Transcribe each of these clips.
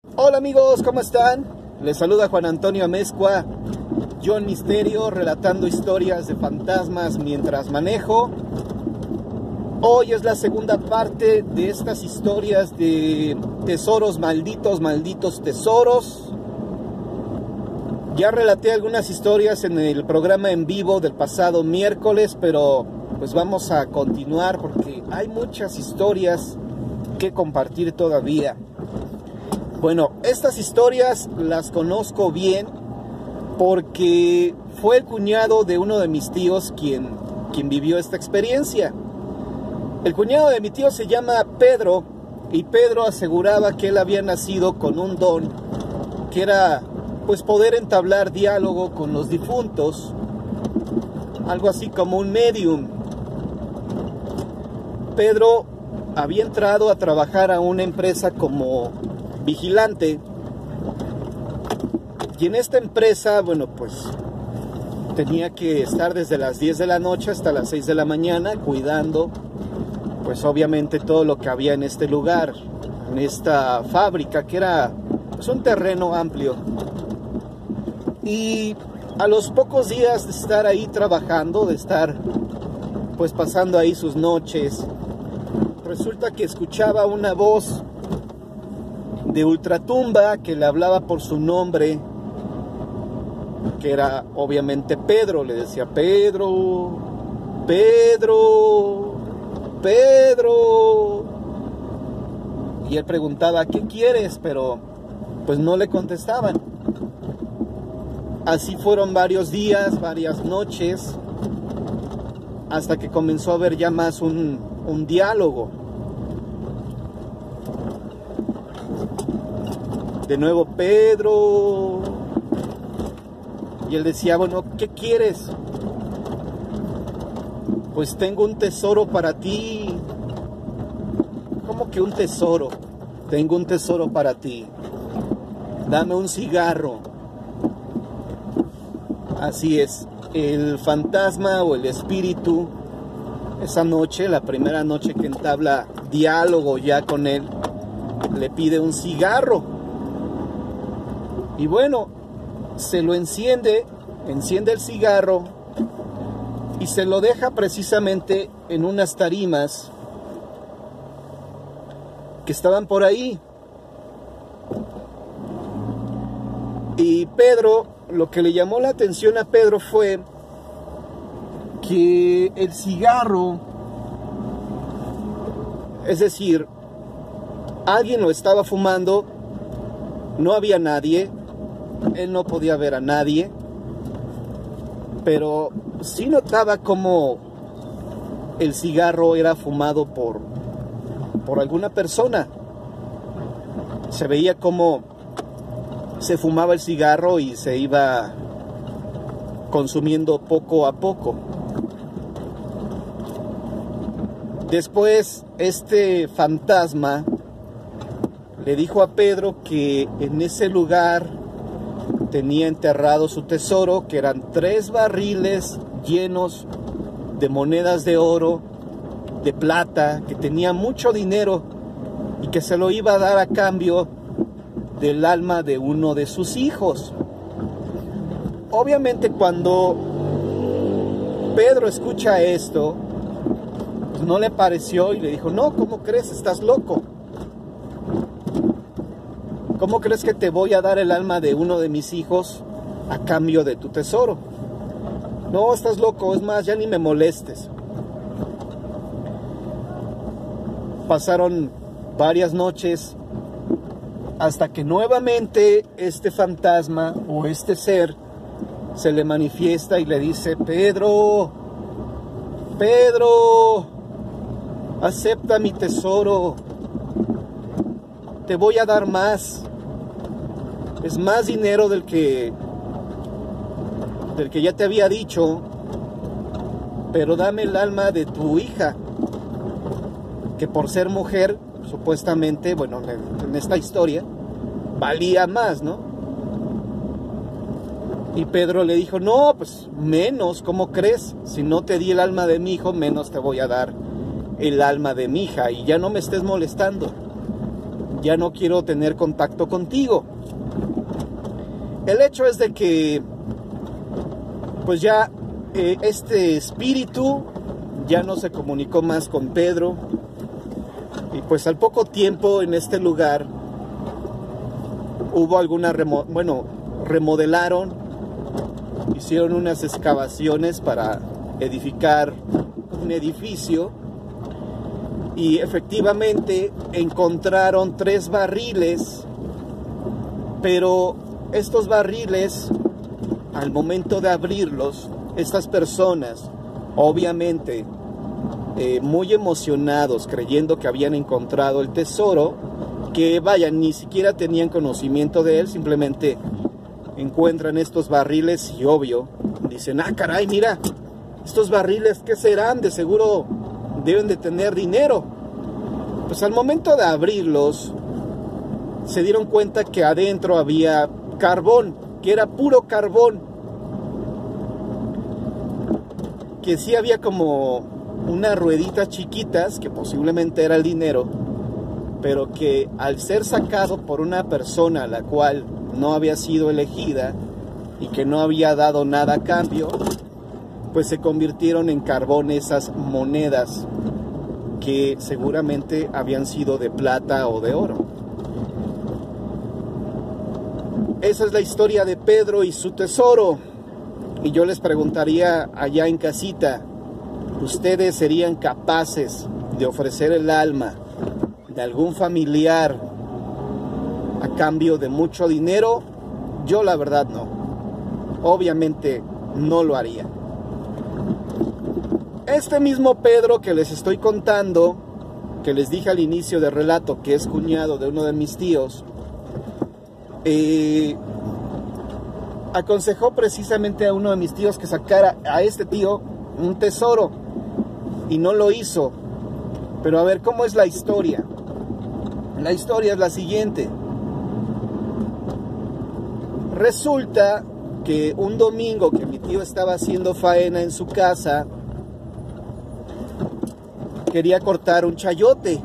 Hola amigos, ¿cómo están? Les saluda Juan Antonio Amezcua, yo en Misterio, relatando historias de fantasmas mientras manejo. Hoy es la segunda parte de estas historias de tesoros malditos, malditos tesoros. Ya relaté algunas historias en el programa en vivo del pasado miércoles, pero pues vamos a continuar porque hay muchas historias que compartir todavía. Bueno, estas historias las conozco bien porque fue el cuñado de uno de mis tíos quien vivió esta experiencia. El cuñado de mi tío se llama Pedro y Pedro aseguraba que él había nacido con un don que era pues poder entablar diálogo con los difuntos, algo así como un medium. Pedro había entrado a trabajar a una empresa como vigilante y en esta empresa, bueno, pues tenía que estar desde las 10 de la noche hasta las 6 de la mañana cuidando pues obviamente todo lo que había en este lugar, en esta fábrica que era pues un terreno amplio. Y a los pocos días de estar ahí trabajando, de estar pues pasando ahí sus noches, resulta que escuchaba una voz de ultratumba que le hablaba por su nombre, que era obviamente Pedro. Le decía: Pedro, Pedro, Pedro. Y él preguntaba: ¿qué quieres? Pero pues no le contestaban. Así fueron varios días, varias noches, hasta que comenzó a haber ya más un diálogo. De nuevo: Pedro. Y él decía: bueno, ¿qué quieres? Pues tengo un tesoro para ti. ¿Cómo que un tesoro? Tengo un tesoro para ti. Dame un cigarro. Así es, el fantasma o el espíritu, esa noche, la primera noche que entabla diálogo ya con él, le pide un cigarro. Y bueno, se lo enciende el cigarro y se lo deja precisamente en unas tarimas que estaban por ahí. Y Pedro, lo que le llamó la atención a Pedro fue que el cigarro, es decir, alguien lo estaba fumando, no había nadie, él no podía ver a nadie, pero sí notaba como el cigarro era fumado por alguna persona. Se veía como se fumaba el cigarro y se iba consumiendo poco a poco. Después, este fantasma le dijo a Pedro que en ese lugar tenía enterrado su tesoro, que eran 3 barriles llenos de monedas de oro, de plata, que tenía mucho dinero y que se lo iba a dar a cambio del alma de uno de sus hijos. Obviamente cuando Pedro escucha esto, pues no le pareció y le dijo: no, ¿cómo crees? Estás loco. ¿Cómo crees que te voy a dar el alma de uno de mis hijos a cambio de tu tesoro? No, estás loco, es más, ya ni me molestes. Pasaron varias noches hasta que nuevamente este fantasma o este ser se le manifiesta y le dice: Pedro, Pedro, acepta mi tesoro, te voy a dar más, es más dinero del que ya te había dicho, pero dame el alma de tu hija, que por ser mujer, supuestamente, bueno, en esta historia, valía más, ¿no? Y Pedro le dijo: no, pues menos, ¿cómo crees? Si no te di el alma de mi hijo, menos te voy a dar el alma de mi hija, y ya no me estés molestando. ya no quiero tener contacto contigo. El hecho es de que pues ya este espíritu ya no se comunicó más con Pedro, y pues al poco tiempo en este lugar hubo alguna remodelaron, hicieron unas excavaciones para edificar un edificio, y efectivamente encontraron 3 barriles, pero estos barriles, al momento de abrirlos, estas personas, obviamente muy emocionados, creyendo que habían encontrado el tesoro, que vaya, ni siquiera tenían conocimiento de él, simplemente encuentran estos barriles y obvio, dicen, ah caray, mira, estos barriles, ¿qué serán? De seguro deben de tener dinero. Pues al momento de abrirlos, se dieron cuenta que adentro había carbón, que era puro carbón, que sí había como unas rueditas chiquitas, que posiblemente era el dinero, pero que al ser sacado por una persona a la cual no había sido elegida y que no había dado nada a cambio, pues se convirtieron en carbón esas monedas que seguramente habían sido de plata o de oro. Esa es la historia de Pedro y su tesoro. Y yo les preguntaría allá en casita, ¿ustedes serían capaces de ofrecer el alma de algún familiar a cambio de mucho dinero? Yo la verdad no. Obviamente no lo haría. Este mismo Pedro que les estoy contando, que les dije al inicio del relato que es cuñado de uno de mis tíos, aconsejó precisamente a uno de mis tíos que sacara a este tío un tesoro, y no lo hizo. Pero a ver, ¿cómo es la historia? La historia es la siguiente. Resulta que un domingo que mi tío estaba haciendo faena en su casa, quería cortar un chayote.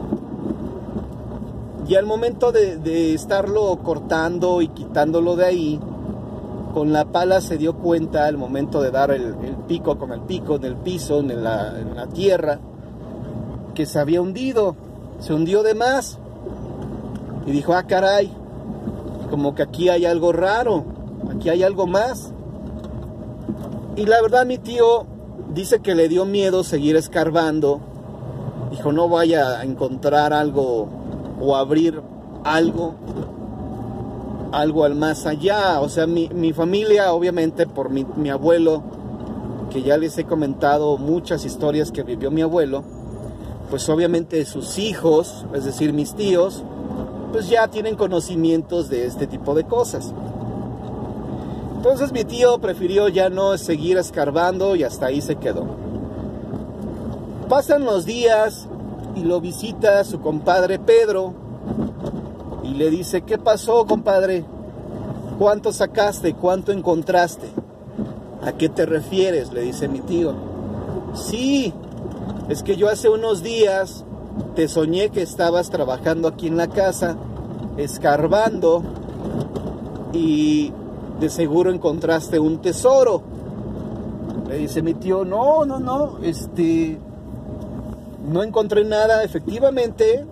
Y al momento de estarlo cortando y quitándolo de ahí, con la pala se dio cuenta, al momento de dar el pico con el pico en el piso, en la tierra, que se había hundido, se hundió de más. Y dijo, ah caray, como que aquí hay algo raro, aquí hay algo más. Y la verdad mi tío dice que le dio miedo seguir escarbando. Dijo, no vaya a encontrar algo o abrir algo al más allá. O sea, mi familia, obviamente, por mi abuelo, que ya les he comentado muchas historias que vivió mi abuelo, pues obviamente sus hijos, es decir, mis tíos, pues ya tienen conocimientos de este tipo de cosas. Entonces mi tío prefirió ya no seguir escarbando y hasta ahí se quedó. Pasan los días y lo visita su compadre Pedro y le dice, ¿qué pasó, compadre? ¿Cuánto sacaste? ¿Cuánto encontraste? ¿A qué te refieres?, le dice mi tío. Sí, es que yo hace unos días te soñé que estabas trabajando aquí en la casa, escarbando, y de seguro encontraste un tesoro. Le dice mi tío, no, no encontré nada. Efectivamente,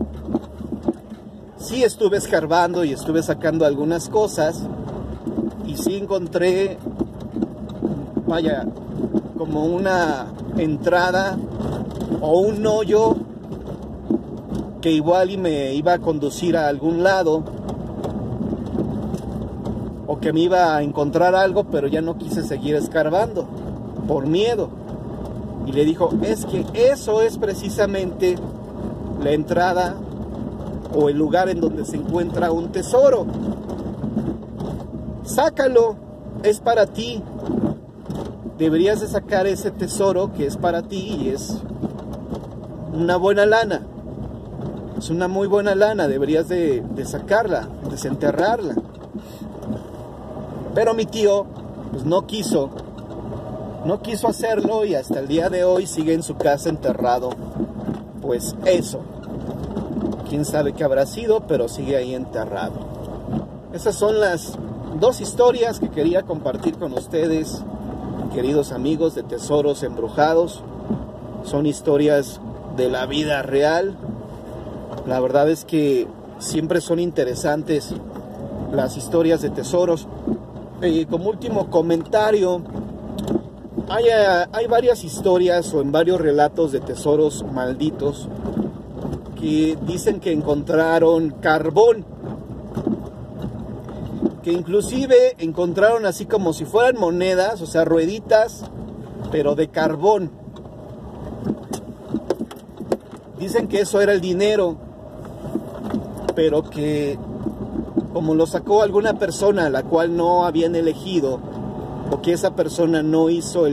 sí estuve escarbando y estuve sacando algunas cosas, y sí encontré, vaya, como una entrada o un hoyo que igual y me iba a conducir a algún lado, o que me iba a encontrar algo, pero ya no quise seguir escarbando por miedo. Y le dijo, es que eso es precisamente la entrada o el lugar en donde se encuentra un tesoro. Sácalo, es para ti. Deberías de sacar ese tesoro que es para ti, y es una buena lana. Es una muy buena lana, deberías de sacarla, desenterrarla. Pero mi tío pues no quiso hacerlo, y hasta el día de hoy sigue en su casa enterrado, pues eso, quién sabe qué habrá sido, pero sigue ahí enterrado. Esas son las dos historias que quería compartir con ustedes, queridos amigos de Tesoros Embrujados. Son historias de la vida real. La verdad es que siempre son interesantes las historias de tesoros. Como último comentario, hay varias historias o en varios relatos de tesoros malditos que dicen que encontraron carbón, que inclusive encontraron así como si fueran monedas, o sea, rueditas, pero de carbón. Dicen que eso era el dinero, pero que como lo sacó alguna persona a la cual no habían elegido, o que esa persona no hizo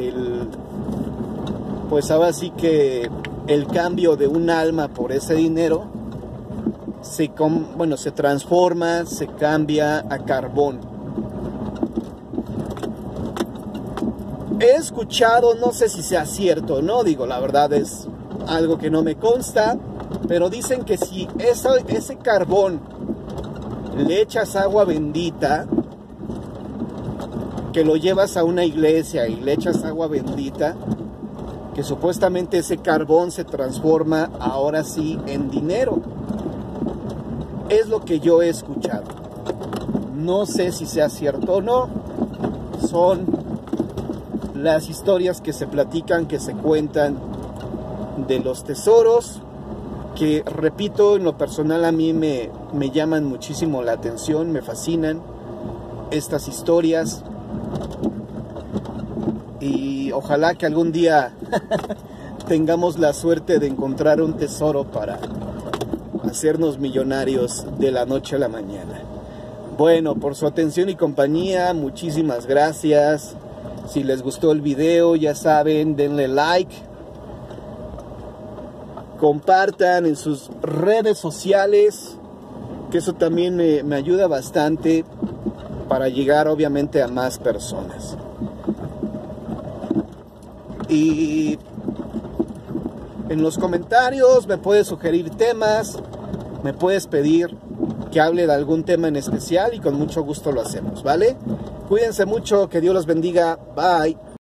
pues ahora sí que el cambio de un alma por ese dinero, se transforma, se cambia a carbón. He escuchado, no sé si sea cierto o no, digo, la verdad es algo que no me consta, pero dicen que si ese carbón le echas agua bendita, que lo llevas a una iglesia y le echas agua bendita, que supuestamente ese carbón se transforma ahora sí en dinero. Es lo que yo he escuchado. No sé si sea cierto o no. Son las historias que se platican, que se cuentan de los tesoros, que repito, en lo personal a mí me llaman muchísimo la atención, me fascinan estas historias. Y ojalá que algún día tengamos la suerte de encontrar un tesoro para hacernos millonarios de la noche a la mañana. Bueno, por su atención y compañía, muchísimas gracias. Si les gustó el video, ya saben, denle like, compartan en sus redes sociales, que eso también me ayuda bastante para llegar obviamente a más personas. Y en los comentarios me puedes sugerir temas, me puedes pedir que hable de algún tema en especial y con mucho gusto lo hacemos, ¿vale? Cuídense mucho, que Dios los bendiga, bye.